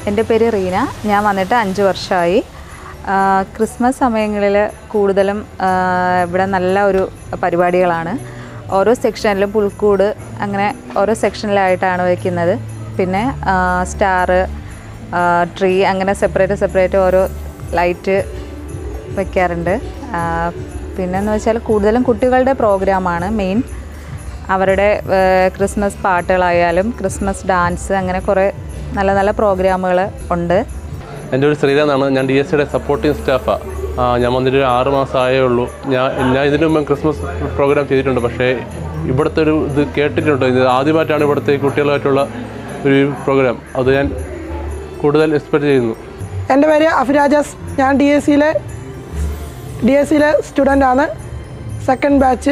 എൻ്റെ പേര് റീന. ഞാൻ വന്നിട്ട് 5 വർഷമായി. ക്രിസ്മസ് സമയങ്ങളിൽ കൂടുതലും ഇവിടെ നല്ല ഒരു പരിപാടികളാണ്. ഓരോ സെക്ഷനിലും പുൽക്കൂട് അങ്ങനെ ഓരോ സെക്ഷനിലായിട്ടാണ് വയ്ക്കുന്നത്. പിന്നെ സ്റ്റാർ, ട്രീ അങ്ങനെ സെപ്പറേറ്റ് ഓരോ ലൈറ്റ് വയ്ക്കാറുണ്ട്. പിന്നെയെന്ന് വെച്ചാൽ കൂടുതലും കുട്ടികളുടെ പ്രോഗ്രാമാണ് മെയിൻ. അവരുടെ ക്രിസ്മസ് പാട്ടുകളായാലും ക്രിസ്മസ് ഡാൻസ് അങ്ങനെ കുറേ നല്ല നല്ല പ്രോഗ്രാമുകൾ ഉണ്ട്. എൻ്റെ ഒരു ശ്രീരാന്നാണ്. ഞാൻ DSCയുടെ സപ്പോർട്ടിംഗ് സ്റ്റാഫാണ്. ഞാൻ വന്നിട്ട് 6 മാസമായേ ഉള്ളൂ. ഞാൻ ഇതിനു മുമ്പ് ക്രിസ്മസ് പ്രോഗ്രാം ചെയ്തിട്ടുണ്ട്. പക്ഷേ ഇവിടുത്തെ ഒരു ഇത് കേട്ടിട്ടുണ്ട്. ഇത് ആദ്യമായിട്ടാണ് ഇവിടുത്തെ കുട്ടികളുമായിട്ടുള്ള ഒരു പ്രോഗ്രാം. അത് ഞാൻ കൂടുതൽ എക്സ്പെക്റ്റ് ചെയ്യുന്നു. എൻ്റെ പേര് അഫിരാജസ്. ഞാൻ DSCയിലെ സ്റ്റുഡൻ്റാണ്, 2nd ബാച്ച്.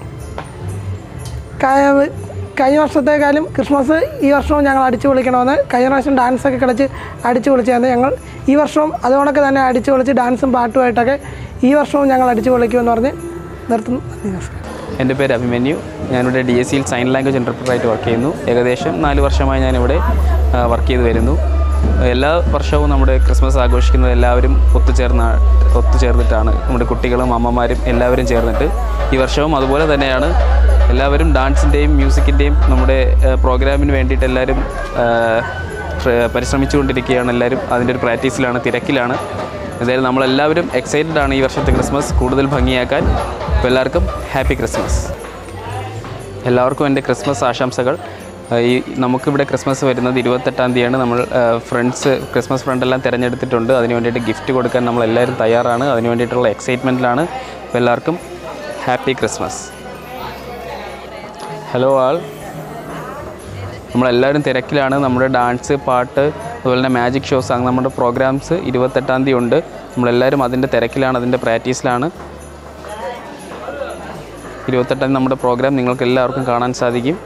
കഴിഞ്ഞ വർഷത്തേക്കാളും ക്രിസ്മസ് ഈ വർഷവും ഞങ്ങൾ അടിച്ചു പൊളിക്കണമെന്ന്, കഴിഞ്ഞ പ്രാവശ്യം ഡാൻസൊക്കെ കളിച്ച് അടിച്ചു പൊളിച്ചായിരുന്നു. ഞങ്ങൾ ഈ വർഷവും അതുകൊണ്ടൊക്കെ തന്നെ അടിച്ചു പൊളിച്ച് ഡാൻസും പാട്ടുമായിട്ടൊക്കെ ഈ വർഷവും ഞങ്ങൾ അടിച്ചു പൊളിക്കുമെന്ന് പറഞ്ഞ് നിർത്തുന്നു. എൻ്റെ പേര് അഭിമന്യു. ഞാനിവിടെ DSCയിൽ സൈൻ ലാംഗ്വേജ് ഇൻ്റർപ്രറ്ററായിട്ട് വർക്ക് ചെയ്യുന്നു. ഏകദേശം 4 വർഷമായി ഞാനിവിടെ വർക്ക് ചെയ്ത് വരുന്നു. എല്ലാ വർഷവും നമ്മുടെ ക്രിസ്മസ് ആഘോഷിക്കുന്നത് എല്ലാവരും ഒത്തുചേർന്നിട്ടാണ്. നമ്മുടെ കുട്ടികളും അമ്മമാരും എല്ലാവരും ചേർന്നിട്ട് ഈ വർഷവും അതുപോലെ തന്നെയാണ്. എല്ലാവരും ഡാൻസിൻ്റെയും മ്യൂസിക്കിൻ്റെയും നമ്മുടെ പ്രോഗ്രാമിന് വേണ്ടിയിട്ട് എല്ലാവരും പരിശ്രമിച്ചുകൊണ്ടിരിക്കുകയാണ്. എല്ലാവരും അതിൻ്റെ ഒരു പ്രാക്ടീസിലാണ്, തിരക്കിലാണ്. എന്തായാലും നമ്മളെല്ലാവരും എക്സൈറ്റഡ് ആണ് ഈ വർഷത്തെ ക്രിസ്മസ് കൂടുതൽ ഭംഗിയാക്കാൻ. അപ്പോൾ എല്ലാവർക്കും ഹാപ്പി ക്രിസ്മസ്. എല്ലാവർക്കും എൻ്റെ ക്രിസ്മസ് ആശംസകൾ. നമുക്കിവിടെ ക്രിസ്മസ് വരുന്നത് 28-ാം തീയതിയാണ്. നമ്മൾ ക്രിസ്മസ് ഫ്രണ്ടെല്ലാം തിരഞ്ഞെടുത്തിട്ടുണ്ട്. അതിന് വേണ്ടിയിട്ട് ഗിഫ്റ്റ് കൊടുക്കാൻ നമ്മളെല്ലാവരും തയ്യാറാണ്. അതിന് വേണ്ടിയിട്ടുള്ള എക്സൈറ്റ്മെൻറ്റിലാണ്. അപ്പോൾ എല്ലാവർക്കും ഹാപ്പി ക്രിസ്മസ്. ഹലോ ആൾ, നമ്മളെല്ലാവരും തിരക്കിലാണ്. നമ്മുടെ ഡാൻസ്, പാട്ട്, അതുപോലെ തന്നെ മാജിക് ഷോസ്, അങ്ങനെ നമ്മുടെ പ്രോഗ്രാംസ് 28-ാം തീയതി ഉണ്ട്. നമ്മളെല്ലാവരും അതിൻ്റെ തിരക്കിലാണ്, അതിൻ്റെ പ്രാക്ടീസിലാണ്. 28-ാം തീയതി നമ്മുടെ പ്രോഗ്രാം നിങ്ങൾക്ക് എല്ലാവർക്കും കാണാൻ സാധിക്കും.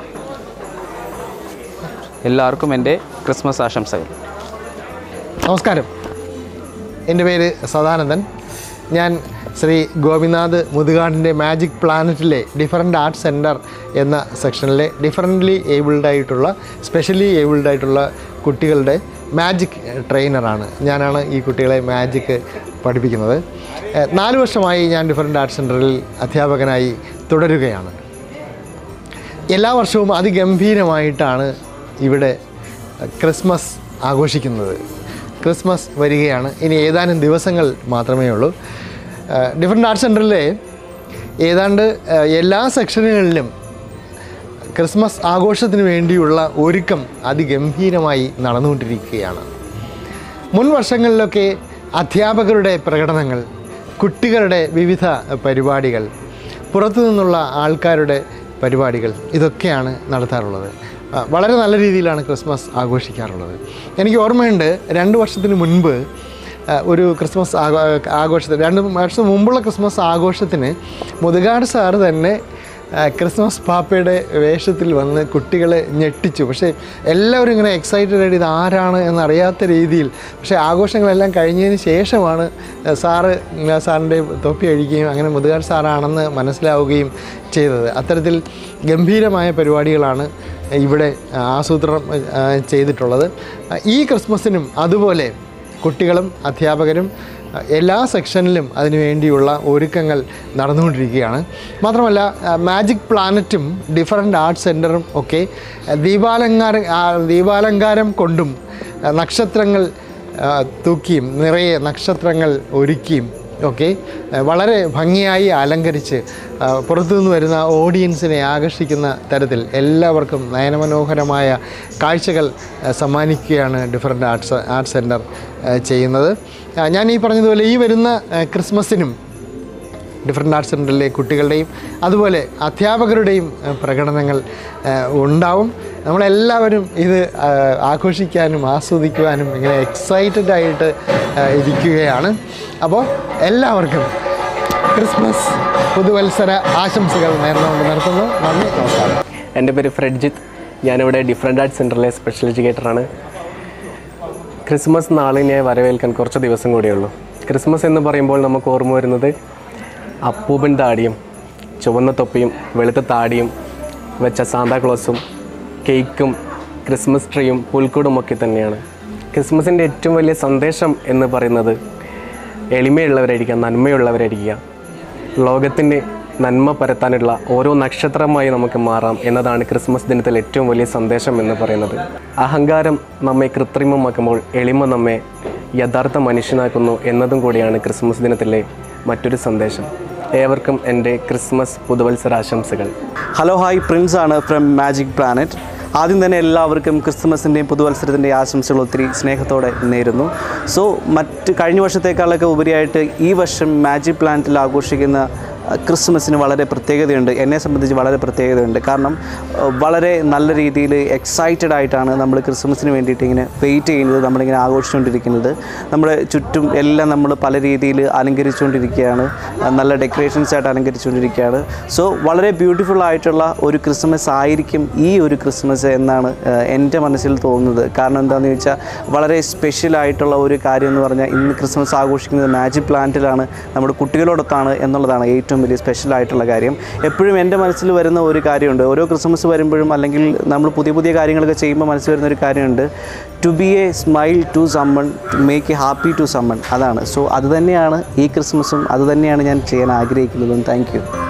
എല്ലാവർക്കും എൻ്റെ ക്രിസ്മസ് ആശംസകൾ. നമസ്കാരം. എൻ്റെ പേര് സദാനന്ദൻ. ഞാൻ ശ്രീ ഗോപിനാഥ് മുതുകാടിൻ്റെ മാജിക് പ്ലാനറ്റിലെ ഡിഫറൻറ്റ് ആർട്ട് സെൻറ്റർ എന്ന സെക്ഷനിലെ സ്പെഷ്യലി ഏബിൾഡ് ആയിട്ടുള്ള കുട്ടികളുടെ മാജിക് ട്രെയിനറാണ്. ഞാനാണ് ഈ കുട്ടികളെ മാജിക് പഠിപ്പിക്കുന്നത്. 4 വർഷമായി ഞാൻ ഡിഫറൻറ്റ് ആർട്ട് സെൻറ്ററിൽ അധ്യാപകനായി തുടരുകയാണ്. എല്ലാ വർഷവും അതിഗംഭീരമായിട്ടാണ് ഇവിടെ ക്രിസ്മസ് ആഘോഷിക്കുന്നത്. ക്രിസ്മസ് വരികയാണ്. ഇനി ഏതാനും ദിവസങ്ങൾ മാത്രമേ ഉള്ളൂ. ഡിഫറൻറ്റ് ആർട്ട് സെൻറ്ററിലെ ഏതാണ്ട് എല്ലാ സെക്ഷനുകളിലും ക്രിസ്മസ് ആഘോഷത്തിന് വേണ്ടിയുള്ള ഒരുക്കം അതിഗംഭീരമായി നടന്നുകൊണ്ടിരിക്കുകയാണ്. മുൻ വർഷങ്ങളിലൊക്കെ അധ്യാപകരുടെ പ്രകടനങ്ങൾ, കുട്ടികളുടെ വിവിധ പരിപാടികൾ, പുറത്തു നിന്നുള്ള ആൾക്കാരുടെ പരിപാടികൾ, ഇതൊക്കെയാണ് നടത്താറുള്ളത്. വളരെ നല്ല രീതിയിലാണ് ക്രിസ്മസ് ആഘോഷിക്കാറുള്ളത്. എനിക്ക് ഓർമ്മയുണ്ട്, 2 വർഷത്തിന് മുൻപ് ഒരു ക്രിസ്മസ് ആഘോഷത്തിന് 2 വർഷം മുമ്പുള്ള ക്രിസ്മസ് ആഘോഷത്തിന് മുതുകാട് സാറ് തന്നെ ക്രിസ്മസ് പാപ്പയുടെ വേഷത്തിൽ വന്ന് കുട്ടികളെ ഞെട്ടിച്ചു. പക്ഷേ എല്ലാവരും ഇങ്ങനെ എക്സൈറ്റഡ് ആയിട്ട് ഇത് ആരാണ് എന്നറിയാത്ത രീതിയിൽ. പക്ഷേ ആഘോഷങ്ങളെല്ലാം കഴിഞ്ഞതിന് ശേഷമാണ് സാറിൻ്റെ തൊപ്പി അഴിക്കുകയും അങ്ങനെ മുതുകാട് സാറാണെന്ന് മനസ്സിലാവുകയും ചെയ്തത്. അത്തരത്തിൽ ഗംഭീരമായ പരിപാടികളാണ് ഇവിടെ ആസൂത്രണം ചെയ്തിട്ടുള്ളത്. ഈ ക്രിസ്മസിനും അതുപോലെ കുട്ടികളും അധ്യാപകരും എല്ലാ സെക്ഷനിലും അതിനു വേണ്ടിയുള്ള ഒരുക്കങ്ങൾ നടന്നുകൊണ്ടിരിക്കുകയാണ്. മാത്രമല്ല മാജിക് പ്ലാനറ്റും ഡിഫറൻറ്റ് ആർട്ട് സെൻറ്ററും ഒക്കെ ദീപാലങ്കാരം കൊണ്ടും നക്ഷത്രങ്ങൾ തൂക്കിയും നിറയെ നക്ഷത്രങ്ങൾ ഒരുക്കിയും ഒക്കെ വളരെ ഭംഗിയായി അലങ്കരിച്ച് പുറത്തുനിന്ന് വരുന്ന ഓഡിയൻസിനെ ആകർഷിക്കുന്ന തരത്തിൽ എല്ലാവർക്കും നയനമനോഹരമായ കാഴ്ചകൾ സമ്മാനിക്കുകയാണ് ഡിഫറൻറ്റ് ആർട്ട് സെൻറ്റർ ചെയ്യുന്നത്. ഞാൻ ഈ പറഞ്ഞതുപോലെ ഈ വരുന്ന ക്രിസ്മസിനും ഡിഫറൻറ്റ് ആർട്ട് സെൻറ്ററിലെ കുട്ടികളുടെയും അതുപോലെ അധ്യാപകരുടെയും പ്രകടനങ്ങൾ ഉണ്ടാവും. നമ്മളെല്ലാവരും ഇത് ആഘോഷിക്കാനും ആസ്വദിക്കുവാനും ഇങ്ങനെ എക്സൈറ്റഡ് ആയിട്ട് ഇരിക്കുകയാണ്. അപ്പോൾ എല്ലാവർക്കും ക്രിസ്മസ് പുതുവത്സര ആശംസകൾ നേർന്നുകൊണ്ട് നിർത്തുന്നു. നന്ദി, നമസ്കാരം. എൻ്റെ പേര് ഫ്രെഡ്ജിത്ത്. ഞാനിവിടെ ഡിഫറൻറ്റ് ആർട്ട് സെൻറ്ററിലെ സ്പെഷ്യൽ എഡ്യൂക്കേറ്ററാണ്. ക്രിസ്മസ് നാളിനെ വരവേൽക്കാൻ കുറച്ച് ദിവസം കൂടിയുള്ളൂ. ക്രിസ്മസ് എന്ന് പറയുമ്പോൾ നമുക്ക് ഓർമ്മ വരുന്നത് അപ്പൂപ്പൻ താടിയും ചുവന്ന തൊപ്പിയും വെളുത്ത താടിയും വെച്ച സാന്താക്ലോസും കേക്കും ക്രിസ്മസ് ട്രീയും പുൽക്കൂടും ഒക്കെ തന്നെയാണ്. ക്രിസ്മസിൻ്റെ ഏറ്റവും വലിയ സന്ദേശം എന്ന് പറയുന്നത് എളിമയുള്ളവരായിരിക്കുക, നന്മയുള്ളവരായിരിക്കുക, ലോകത്തിന് നന്മ പരത്താനുള്ള ഓരോ നക്ഷത്രമായി നമുക്ക് മാറാം എന്നതാണ് ക്രിസ്മസ് ദിനത്തിൽ ഏറ്റവും വലിയ സന്ദേശം എന്ന് പറയുന്നത്. അഹങ്കാരം നമ്മെ കൃത്രിമമാക്കുമ്പോൾ എളിമ നമ്മെ യഥാർത്ഥ മനുഷ്യനാക്കുന്നു എന്നതും കൂടിയാണ് ക്രിസ്മസ് ദിനത്തിലെ മറ്റൊരു സന്ദേശം. ഏവർക്കും എൻ്റെ ക്രിസ്മസ് പുതുവത്സരാശംസകൾ. ഹലോ ഹായ്, പ്രിൻസ് ആണ് ഫ്രം മാജിക് പ്ലാനറ്റ്. ആദ്യം തന്നെ എല്ലാവർക്കും ക്രിസ്മസിൻ്റെയും പുതുവത്സരത്തിൻ്റെയും ആശംസകൾ ഒത്തിരി സ്നേഹത്തോടെ നേരുന്നു. സോ കഴിഞ്ഞ വർഷത്തേക്കാളൊക്കെ ഉപരിയായിട്ട് ഈ വർഷം മാജിക് പ്ലാനറ്റിൽ ആഘോഷിക്കുന്ന ക്രിസ്മസിന് വളരെ പ്രത്യേകതയുണ്ട്. എന്നെ സംബന്ധിച്ച് വളരെ പ്രത്യേകതയുണ്ട്. കാരണം വളരെ നല്ല രീതിയിൽ എക്സൈറ്റഡ് ആയിട്ടാണ് നമ്മൾ ക്രിസ്മസിന് വേണ്ടിയിട്ട് ഇങ്ങനെ വെയിറ്റ് ചെയ്യുന്നത്, നമ്മളിങ്ങനെ ആഘോഷിച്ചുകൊണ്ടിരിക്കുന്നത്. നമ്മുടെ ചുറ്റും എല്ലാം നമ്മൾ പല രീതിയിൽ അലങ്കരിച്ചുകൊണ്ടിരിക്കുകയാണ്, നല്ല ഡെക്കറേഷൻസ് ആയിട്ട് അലങ്കരിച്ചുകൊണ്ടിരിക്കുകയാണ്. സോ വളരെ ബ്യൂട്ടിഫുൾ ആയിട്ടുള്ള ഒരു ക്രിസ്മസ് ആയിരിക്കും ഈ ഒരു ക്രിസ്മസ് എന്നാണ് എൻ്റെ മനസ്സിൽ തോന്നുന്നത്. കാരണം എന്താണെന്ന് ചോദിച്ചാൽ വളരെ സ്പെഷ്യലായിട്ടുള്ള ഒരു കാര്യം എന്ന് പറഞ്ഞാൽ ഇന്ന് ക്രിസ്മസ് ആഘോഷിക്കുന്നത് മാജിക് പ്ലാനറ്റിലാണ്, നമ്മുടെ കുട്ടികളോടൊത്താണ് എന്നുള്ളതാണ് ഏറ്റവും വലിയ സ്പെഷ്യലായിട്ടുള്ള കാര്യം. എപ്പോഴും എൻ്റെ മനസ്സിൽ വരുന്ന ഒരു കാര്യമുണ്ട്, ഓരോ ക്രിസ്മസ് വരുമ്പോഴും അല്ലെങ്കിൽ നമ്മൾ പുതിയ പുതിയ കാര്യങ്ങളൊക്കെ ചെയ്യുമ്പോൾ മനസ്സിൽ വരുന്ന ഒരു കാര്യമുണ്ട്, to be a smile to someone, to make a happy to someone. അതാണ്. സോ അത് തന്നെയാണ് ഈ ക്രിസ്മസും, അത് തന്നെയാണ് ഞാൻ ചെയ്യാൻ ആഗ്രഹിക്കുന്നതും. Thank U.